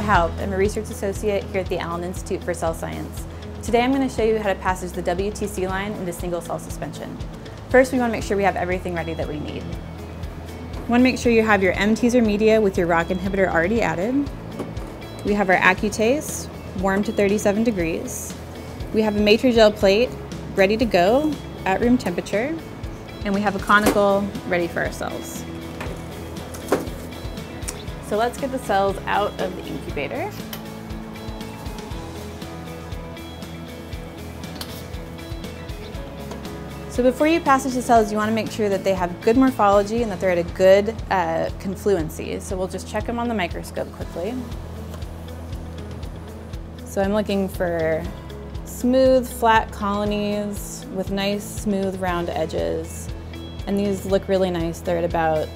Haupt. I'm a research associate here at the Allen Institute for Cell Science. Today I'm going to show you how to passage the WTC line into single cell suspension. First, we want to make sure we have everything ready that we need. You want to make sure you have your M-teaser media with your ROCK inhibitor already added. We have our Accutase, warmed to 37 degrees. We have a Matrigel plate ready to go at room temperature. And we have a conical ready for our cells. So let's get the cells out of the incubator. So before you passage the cells, you want to make sure that they have good morphology and that they're at a good confluency. So we'll just check them on the microscope quickly. So I'm looking for smooth, flat colonies with nice, smooth, round edges. And these look really nice. They're at about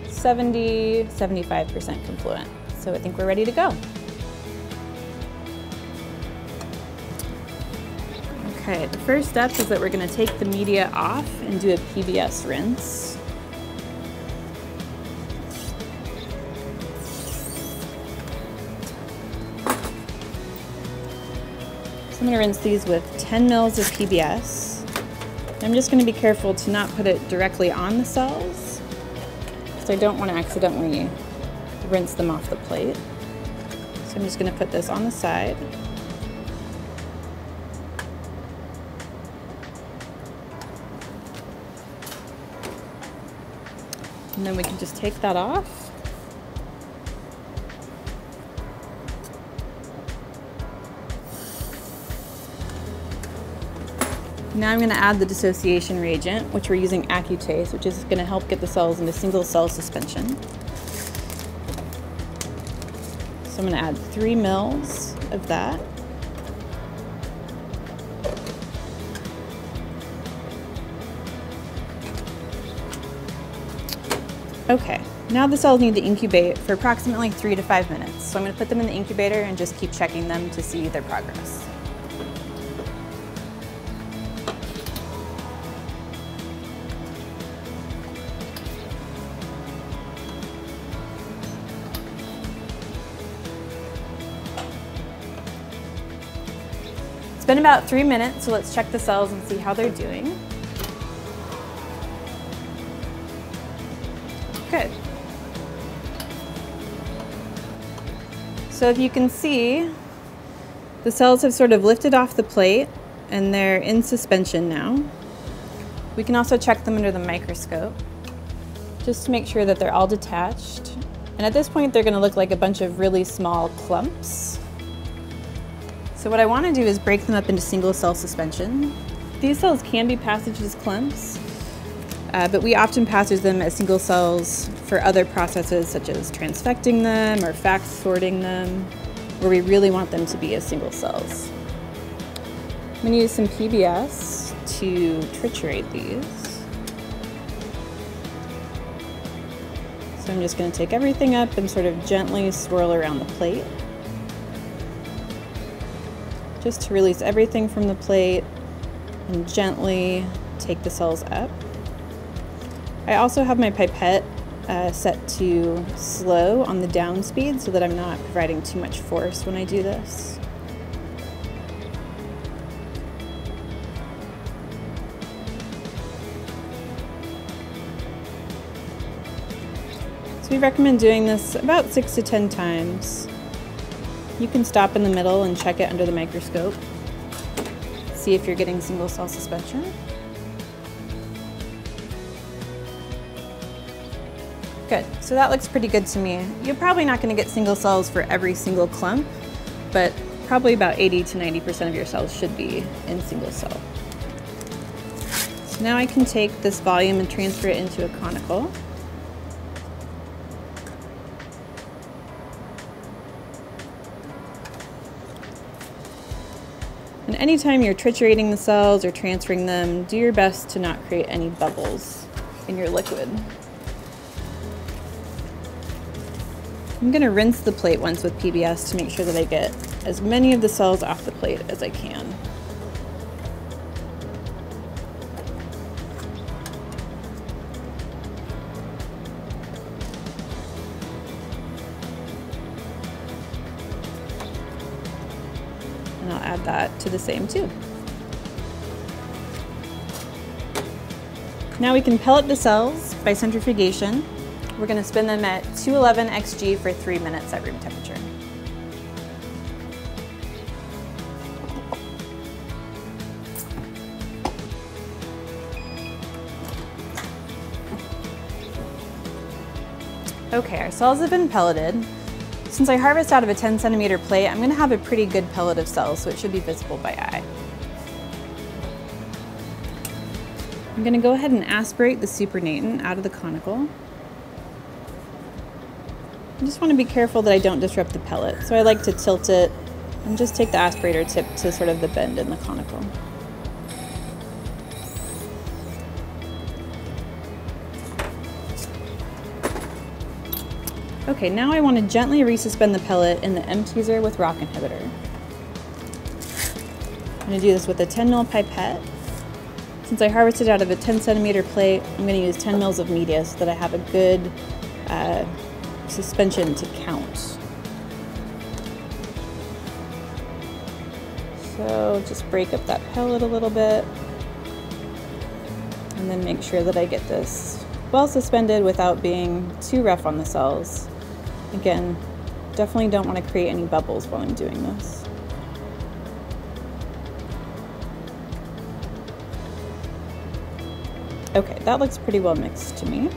70–75% confluent. So I think we're ready to go. Okay, the first step is that we're going to take the media off and do a PBS rinse. So I'm going to rinse these with 10 mils of PBS. I'm just going to be careful to not put it directly on the cells, because I don't want to accidentally rinse them off the plate. So I'm just going to put this on the side. And then we can just take that off. Now I'm going to add the dissociation reagent, which we're using Accutase, which is going to help get the cells into single cell suspension. So I'm going to add 3 mils of that. Okay, now the cells need to incubate for approximately 3 to 5 minutes. So I'm going to put them in the incubator and just keep checking them to see their progress. It's been about 3 minutes, so let's check the cells and see how they're doing. Good. So if you can see, the cells have sort of lifted off the plate and they're in suspension now. We can also check them under the microscope just to make sure that they're all detached. And at this point, they're going to look like a bunch of really small clumps. So what I want to do is break them up into single cell suspension. These cells can be passaged as clumps, but we often passage them as single cells for other processes such as transfecting them or FACS sorting them, where we really want them to be as single cells. I'm going to use some PBS to triturate these. So I'm just going to take everything up and sort of gently swirl around the plate, just to release everything from the plate and gently take the cells up. I also have my pipette set to slow on the down speed so that I'm not providing too much force when I do this. So we recommend doing this about 6 to 10 times. You can stop in the middle and check it under the microscope. See if you're getting single cell suspension. Good, so that looks pretty good to me. You're probably not going to get single cells for every single clump, but probably about 80–90% of your cells should be in single cell. So now I can take this volume and transfer it into a conical. And anytime you're triturating the cells or transferring them, do your best to not create any bubbles in your liquid. I'm going to rinse the plate once with PBS to make sure that I get as many of the cells off the plate as I can. And I'll add that to the same tube. Now we can pellet the cells by centrifugation. We're going to spin them at 211 xg for 3 minutes at room temperature. Okay, our cells have been pelleted. Since I harvest out of a 10 centimeter plate, I'm going to have a pretty good pellet of cells, so it should be visible by eye. I'm going to go ahead and aspirate the supernatant out of the conical. I just want to be careful that I don't disrupt the pellet, so I like to tilt it and just take the aspirator tip to sort of the bend in the conical. Okay, now I want to gently resuspend the pellet in the M-teaser with rock inhibitor. I'm going to do this with a 10 ml pipette. Since I harvested out of a 10 centimeter plate, I'm going to use 10 mils of media so that I have a good suspension to count. So just break up that pellet a little bit and then make sure that I get this well suspended without being too rough on the cells. Again, definitely don't want to create any bubbles while I'm doing this. Okay, that looks pretty well mixed to me.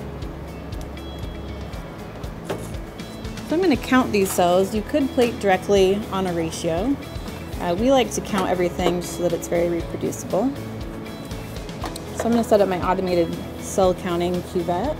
So I'm going to count these cells. You could plate directly on a ratio. We like to count everything just so that it's very reproducible. So I'm going to set up my automated cell counting cuvette.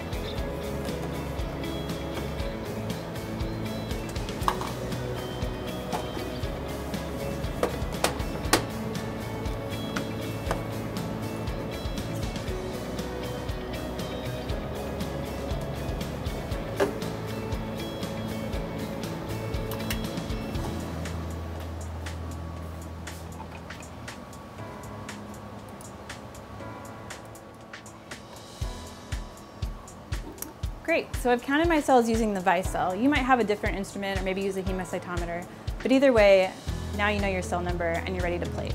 Great, so I've counted my cells using the Vicell. You might have a different instrument or maybe use a hemocytometer, but either way, now you know your cell number and you're ready to plate.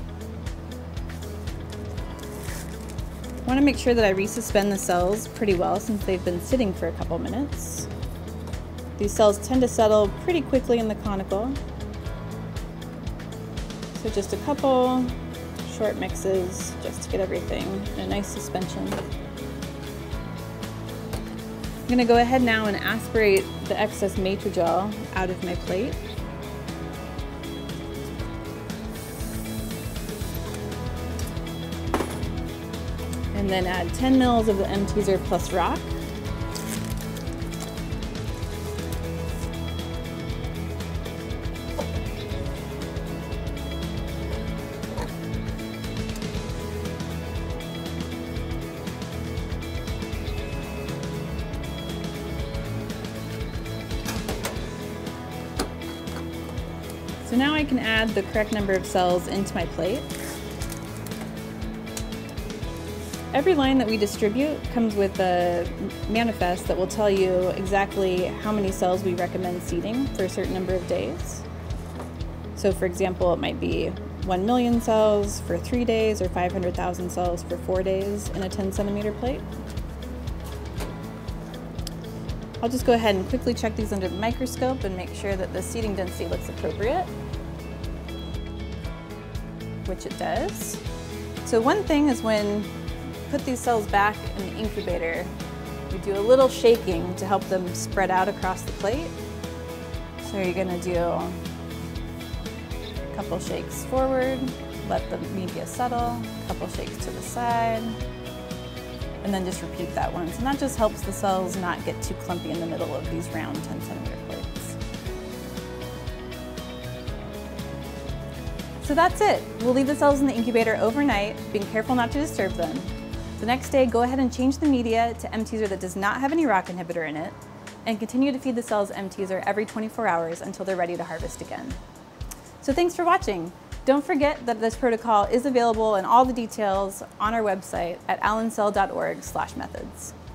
I want to make sure that I resuspend the cells pretty well since they've been sitting for a couple minutes. These cells tend to settle pretty quickly in the conical. So just a couple short mixes just to get everything in a nice suspension. I'm going to go ahead now and aspirate the excess matrigel out of my plate. And then add 10 mils of the M-teaser plus rock. So now I can add the correct number of cells into my plate. Every line that we distribute comes with a manifest that will tell you exactly how many cells we recommend seeding for a certain number of days. So for example, it might be 1 million cells for 3 days or 500,000 cells for 4 days in a 10 centimeter plate. I'll just go ahead and quickly check these under the microscope and make sure that the seeding density looks appropriate, which it does. So one thing is when you put these cells back in the incubator, we do a little shaking to help them spread out across the plate. So you're going to do a couple shakes forward, let the media settle, a couple shakes to the side, and then just repeat that once. And that just helps the cells not get too clumpy in the middle of these round 10 centimeter plates. So that's it. We'll leave the cells in the incubator overnight, being careful not to disturb them. The next day, go ahead and change the media to M-teaser that does not have any rock inhibitor in it, and continue to feed the cells M-teaser every 24 hours until they're ready to harvest again. So thanks for watching. Don't forget that this protocol is available and all the details on our website at allencell.org/methods.